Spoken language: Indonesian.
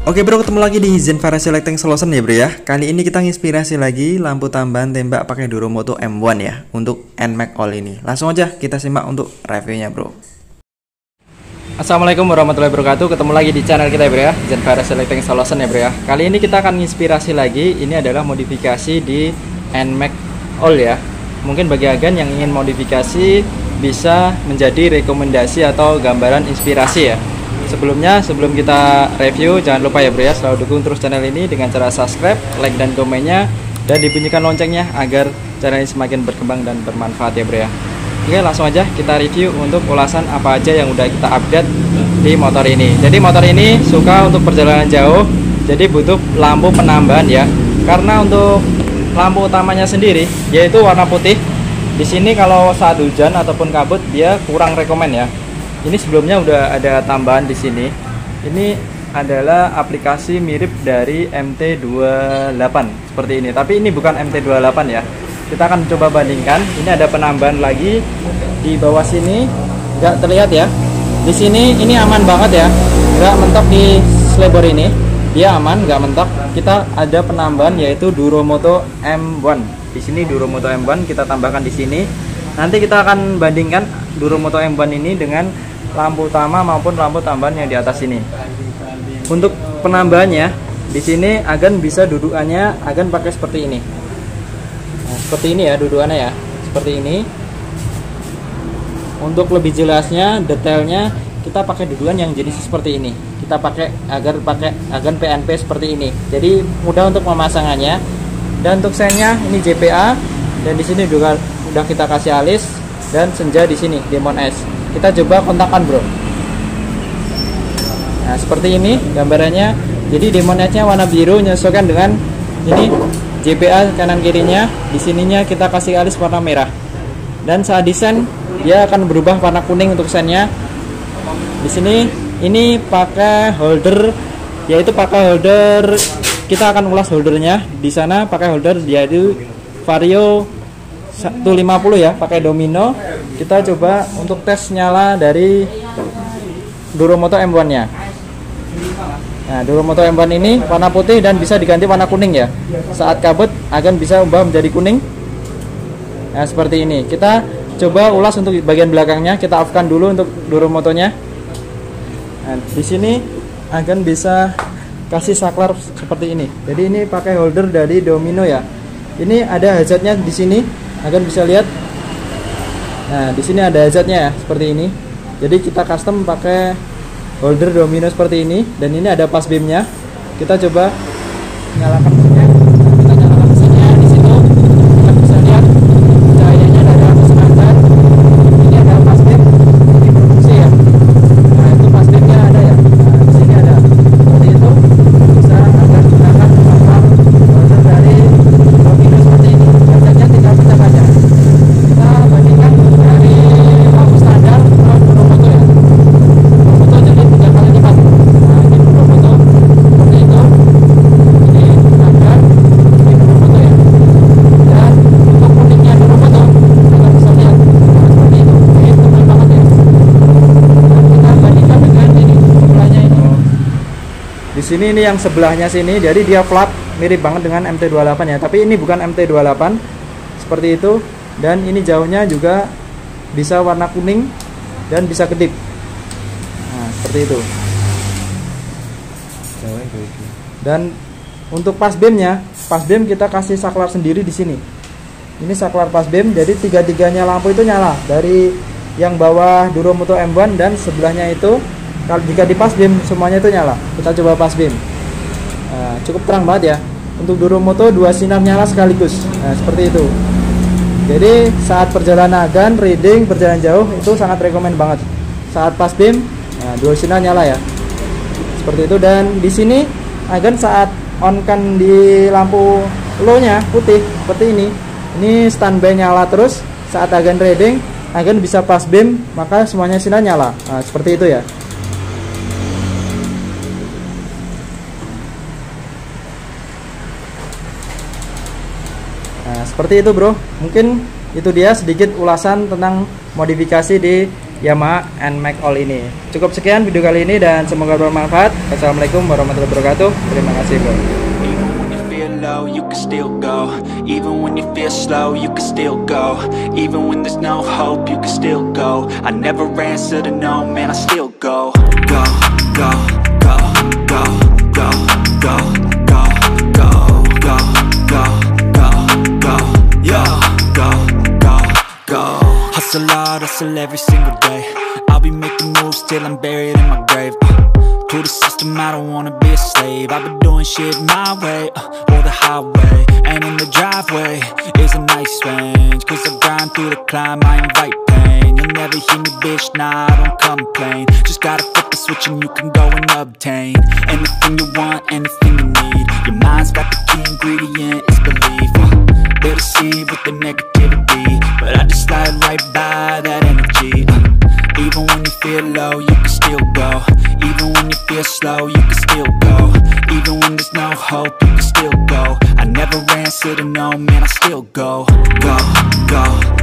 Oke bro, ketemu lagi di Zenfara Selecting Solution ya bro ya. Kali ini kita nginspirasi lagi lampu tambahan tembak pakai Duromoto M1 ya untuk NMAX All ini. Langsung aja kita simak untuk reviewnya bro. Assalamualaikum warahmatullahi wabarakatuh. Ketemu lagi di channel kita ya bro ya, Zenfara Selecting Solution ya bro ya. Kali ini kita akan nginspirasi lagi. Ini adalah modifikasi di NMAX All ya. Mungkin bagi agen yang ingin modifikasi bisa menjadi rekomendasi atau gambaran inspirasi ya. Sebelum kita review, jangan lupa ya bro ya, selalu dukung terus channel ini dengan cara subscribe, like dan komennya, dan dibunyikan loncengnya agar channel ini semakin berkembang dan bermanfaat ya bro ya. Oke, langsung aja kita review untuk ulasan apa aja yang udah kita update di motor ini. Jadi motor ini suka untuk perjalanan jauh, jadi butuh lampu penambahan ya. Karena untuk lampu utamanya sendiri yaitu warna putih. Di sini kalau saat hujan ataupun kabut dia kurang rekomen ya. Ini sebelumnya udah ada tambahan di sini. Ini adalah aplikasi mirip dari MT28 seperti ini. Tapi ini bukan MT28 ya. Kita akan coba bandingkan. Ini ada penambahan lagi di bawah sini. Nggak terlihat ya. Di sini ini aman banget ya. Nggak mentok di selebor ini. Dia aman, nggak mentok. Kita ada penambahan yaitu Duromoto M1. Di sini Duromoto M1 kita tambahkan di sini. Nanti kita akan bandingkan Duromoto M1 ini dengan lampu utama maupun lampu tambahan yang di atas ini. Untuk penambahannya, di sini agen bisa dudukannya agen pakai seperti ini. Nah, seperti ini ya dudukannya ya, seperti ini. Untuk lebih jelasnya, detailnya kita pakai dudukan yang jenis seperti ini. Kita pakai agen PNP seperti ini. Jadi mudah untuk pemasangannya. Dan untuk sennya ini JPA, dan di sini juga udah kita kasih alis dan senja di sini Demon S. Kita coba kontakkan bro. Nah seperti ini gambarannya. Jadi Demon S-nya warna biru menyesuaikan dengan ini JPA kanan kirinya. Di sininya kita kasih alis warna merah. Dan saat desain dia akan berubah warna kuning untuk sennya. Di sini ini pakai holder, yaitu pakai holder. Kita akan ulas holdernya. Di sana pakai holder yaitu Vario 150 ya, pakai domino. Kita coba untuk tes nyala dari Duromoto M1 nya. Nah Duromoto M1 ini warna putih dan bisa diganti warna kuning ya. Saat kabut akan bisa ubah menjadi kuning. Nah seperti ini. Kita coba ulas untuk bagian belakangnya. Kita off kan dulu untuk Duromotonya. Nah di sini akan bisa kasih saklar seperti ini. Jadi ini pakai holder dari domino ya. Ini ada hazardnya di sini. Akan bisa lihat. Nah, di sini ada hazardnya ya, seperti ini. Jadi kita custom pakai holder domino seperti ini, dan ini ada pas beamnya. Kita coba nyalakan mesinnya. Kita nyalakan mesinnya di situ. Kita bisa lihat cahayanya dari atas selatan. Ini ada pas beam di produksi ya. Nah, itu pas beamnya ada ya. Nah, di sini ada. Seperti itu bisa agar gunakan pasang holder dari domino seperti ini. Hazardnya tinggal kita baca. Kita bandingkan dari lampu standar ke Duromoto ya. Duromoto jadi 3 kali lipat. Nah ini Duromoto seperti itu. Ini standar, ini Duromoto ya. Dan untuk kuningnya Duromoto kita bisa lihat seperti itu. Ini tebal banget ya. Dan kita bandingkan dengan ini sebelahnya ini. Di sini ini yang sebelahnya sini, jadi dia flat mirip banget dengan MT28 ya. Tapi ini bukan MT28 seperti itu. Dan ini jauhnya juga bisa warna kuning dan bisa kedip. Nah seperti itu. Dan untuk pas beamnya, pas beam kita kasih saklar sendiri di sini. Ini saklar pas beam, jadi tiga-tiganya lampu itu nyala. Dari yang bawah Duromoto M1 dan sebelahnya itu, kalau jika di pas beam semuanya itu nyala. Kita coba pas beam. Nah, cukup terang banget ya. Untuk Duromoto 2 sinar nyala sekaligus. Nah seperti itu. Jadi saat perjalanan agan, reading, perjalanan jauh itu sangat rekomen banget. Saat pas beam, nah 2 sinar nyala ya. Seperti itu. Dan di sini agan saat on kan di lampu low nya putih seperti ini. Ini standby nyala terus. Saat agan reading, agan bisa pas beam, maka semuanya sinar nyala. Nah, seperti itu ya. Nah, seperti itu bro. Mungkin itu dia sedikit ulasan tentang modifikasi di Yamaha NMAX All ini. Cukup sekian video kali ini dan semoga bermanfaat. Wassalamualaikum warahmatullahi wabarakatuh. Terima kasih bro. Low, you can still go. Even when you feel slow, you can still go. Even when there's no hope, you can still go. I never answer to no, man, I still go. Go, go, go, go, go, go, go, go, go, go, go, go, yo, go, go, go. Hustle hard, hustle every single day. I'll be making moves till I'm buried in my grave. To the system, I don't wanna be a slave. I've been doing shit my way, or the highway. And in the driveway is a nice range. Cause I grind through the climb, I invite pain. You'll never hear me, bitch, nah, I don't complain. Just gotta flip the switch and you can go and obtain anything you want, anything you need. Your mind's got the key ingredient, it's belief. They deceive with the negativity, but I just slide right by that energy. Even when you feel low, you can still go. Even when you feel slow, you can still go. Even when there's no hope, you can still go. I never answer to no, man, I still go. Go, go,